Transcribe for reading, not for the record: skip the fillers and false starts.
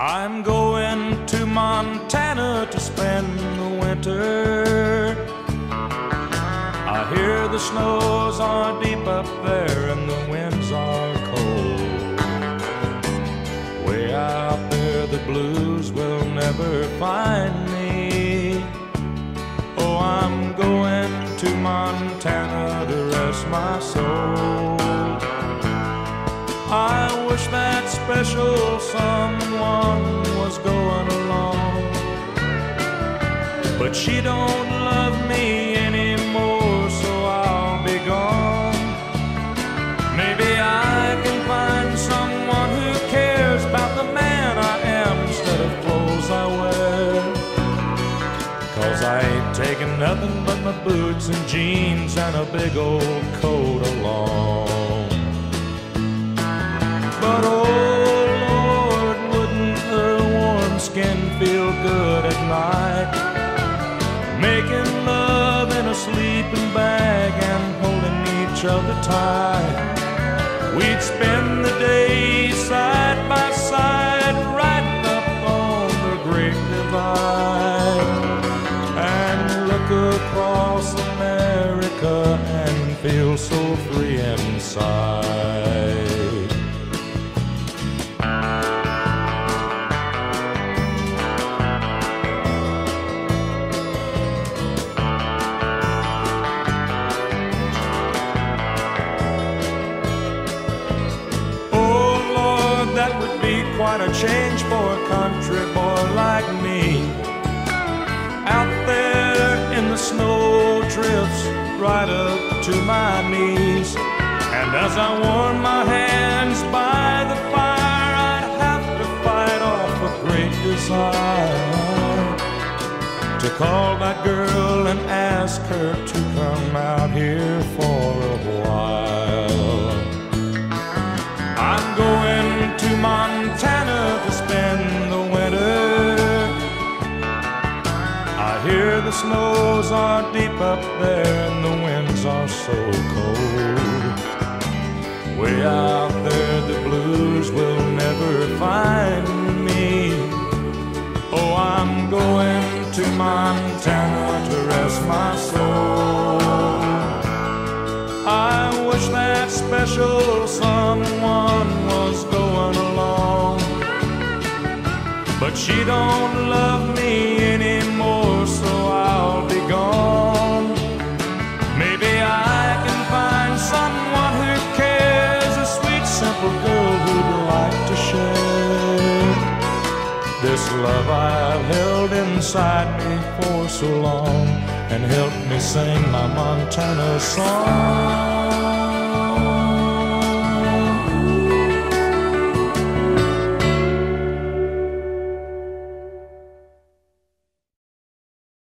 I'm going to Montana to spend the winter. I hear the snows are deep up there and the winds are cold. Way out there the blues will never find me. Oh, I'm going to Montana to rest my soul. I wish that special someone was going along, but she don't love me anymore, so I'll be gone. Maybe I can find someone who cares about the man I am instead of clothes I wear, 'cause I ain't taking nothing but my boots and jeans and a big old coat along. But oh Lord, wouldn't her warm skin feel good at night, making love in a sleeping bag and holding each other tight. We'd spend the day side by side, riding up on the Great Divide, and look across America and feel so free inside. That would be quite a change for a country boy like me. Out there in the snow drifts right up to my knees, and as I warm my hands by the fire, I'd have to fight off a great desire to call that girl and ask her to come out here for a while. I'm going to Montana to spend the winter. I hear the snows are deep up there and the winds are so cold. Way out there the blues will never find me. Oh, I'm going to Montana to rest my soul. I wish that special someone was going along, but she don't love me anymore, so I'll be gone. Maybe I can find someone who cares, a sweet, simple girl who'd like to share this love I've held inside me for so long, and help me sing my Montana song.